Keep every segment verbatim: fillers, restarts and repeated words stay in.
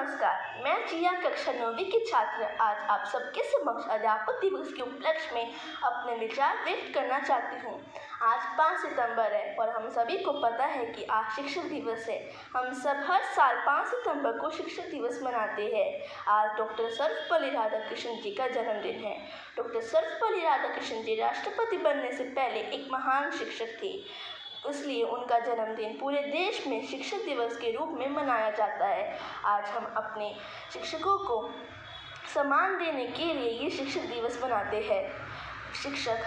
नमस्कार, मैं जिया कक्षा नौवीं की छात्र आज आप सबके समक्ष अध्यापक दिवस के उपलक्ष्य में अपने विचार व्यक्त करना चाहती हूँ। आज पाँच सितंबर है और हम सभी को पता है कि आज शिक्षक दिवस है। हम सब हर साल पाँच सितंबर को शिक्षक दिवस मनाते हैं। आज डॉक्टर सर्वपल्ली राधाकृष्णन जी का जन्मदिन है। डॉक्टर सर्वपल्ली राधाकृष्णन जी राष्ट्रपति बनने से पहले एक महान शिक्षक थे, इसलिए उनका जन्मदिन पूरे देश में शिक्षक दिवस के रूप में मनाया जाता है। आज हम अपने शिक्षकों को सम्मान देने के लिए ये शिक्षक दिवस मनाते हैं। शिक्षक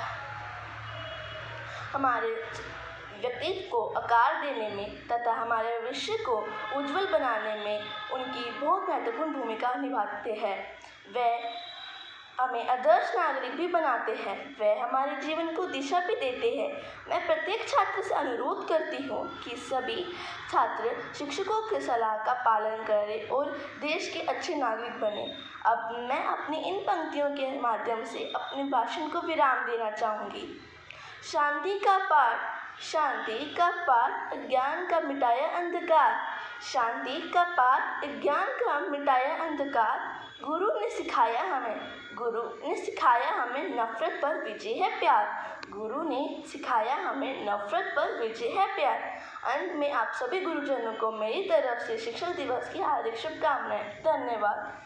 हमारे व्यक्तित्व को आकार देने में तथा हमारे भविष्य को उज्जवल बनाने में उनकी बहुत महत्वपूर्ण भूमिका निभाते हैं। वे हमें आदर्श नागरिक भी बनाते हैं। वह हमारे जीवन को दिशा भी देते हैं। मैं प्रत्येक छात्र से अनुरोध करती हूँ कि सभी छात्र शिक्षकों की सलाह का पालन करें और देश के अच्छे नागरिक बने। अब मैं अपनी इन पंक्तियों के माध्यम से अपने भाषण को विराम देना चाहूँगी। शांति का पाठ, शांति का पाठ, अज्ञान का मिटाया अंधकार। शांति का पाठ, अज्ञान का मिटाया अंधकार। गुरु ने सिखाया हमें गुरु ने सिखाया हमें नफरत पर विजय है प्यार। गुरु ने सिखाया हमें नफरत पर विजय है प्यार। अंत में आप सभी गुरुजनों को मेरी तरफ से शिक्षक दिवस की हार्दिक शुभकामनाएं। धन्यवाद।